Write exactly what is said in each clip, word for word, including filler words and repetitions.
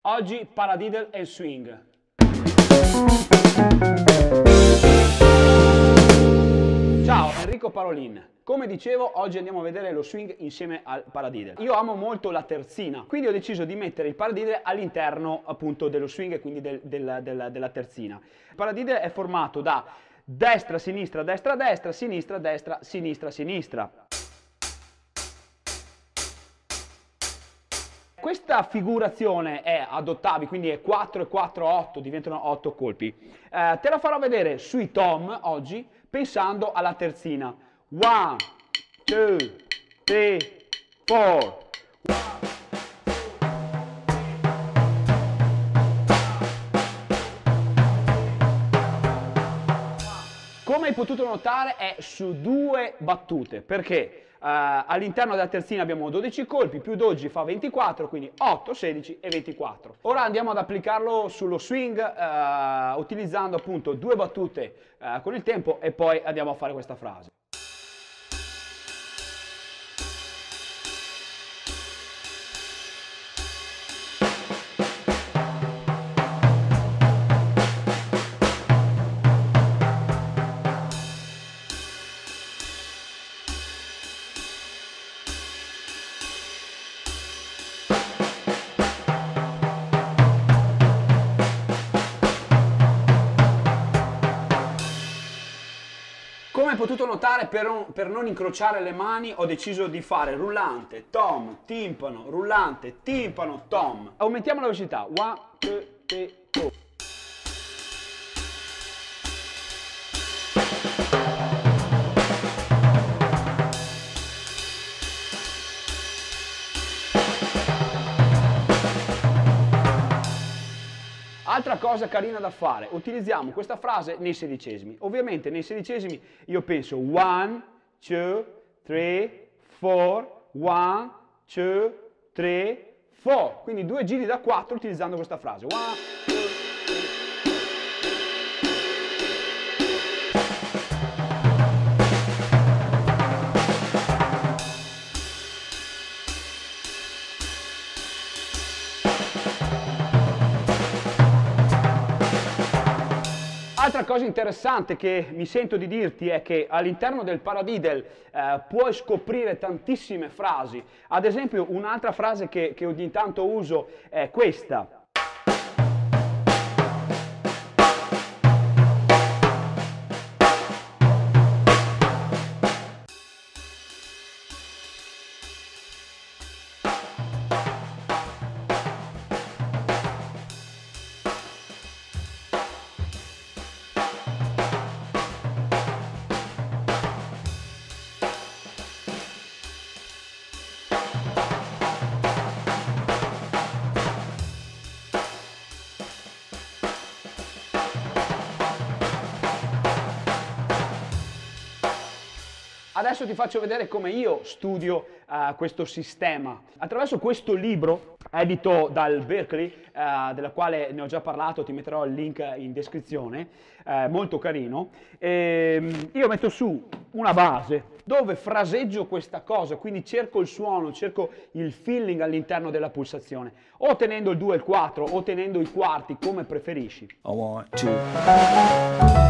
Oggi paradiddle e swing. Ciao, Enrico Parolin. Come dicevo, oggi andiamo a vedere lo swing insieme al paradiddle. Io amo molto la terzina, quindi ho deciso di mettere il paradiddle all'interno appunto dello swing e quindi del, del, del, della terzina. Il paradiddle è formato da destra, sinistra, destra, destra, sinistra, destra, sinistra, sinistra. Questa figurazione è ad ottavi, quindi è quattro e quattro, otto, diventano otto colpi. Eh, te la farò vedere sui tom oggi pensando alla terzina. One, two, three, four. Come hai potuto notare è su due battute, perché Uh, all'interno della terzina abbiamo dodici colpi, più dodici fa ventiquattro, quindi otto, sedici e ventiquattro. Ora andiamo ad applicarlo sullo swing uh, utilizzando appunto due battute uh, con il tempo e poi andiamo a fare questa frase. Come hai potuto notare, per non, per non incrociare le mani ho deciso di fare rullante, tom, timpano, rullante, timpano, tom. Aumentiamo la velocità. One, two, three, four. Altra cosa carina da fare, utilizziamo questa frase nei sedicesimi. Ovviamente nei sedicesimi io penso one, two, three, four, one, two, three, four. Quindi due giri da quattro utilizzando questa frase. One, two, Altra cosa interessante che mi sento di dirti è che all'interno del paradiddle eh, puoi scoprire tantissime frasi. Ad esempio un'altra frase che, che ogni tanto uso è questa. Adesso ti faccio vedere come io studio uh, questo sistema. Attraverso questo libro, edito dal Berklee, uh, della quale ne ho già parlato, ti metterò il link in descrizione, uh, molto carino. E, io metto su una base dove fraseggio questa cosa, quindi cerco il suono, cerco il feeling all'interno della pulsazione, o tenendo il due e il quattro, o tenendo i quarti, come preferisci. I want to.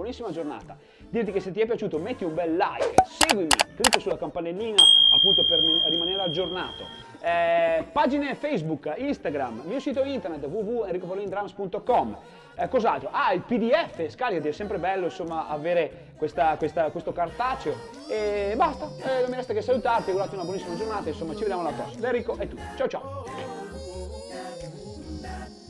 buonissima giornata, dirti che se ti è piaciuto metti un bel like, seguimi, clicca sulla campanellina appunto per rimanere aggiornato, eh, pagine Facebook, Instagram, mio sito internet w w w punto enrico paolin drums punto com. Eh, cos'altro? Ah, il P D F, scaricati, è sempre bello insomma avere questa, questa, questo cartaceo e basta, eh, non mi resta che salutarti, augurarti una buonissima giornata, insomma ci vediamo alla prossima. Da Enrico è tutto, ciao ciao!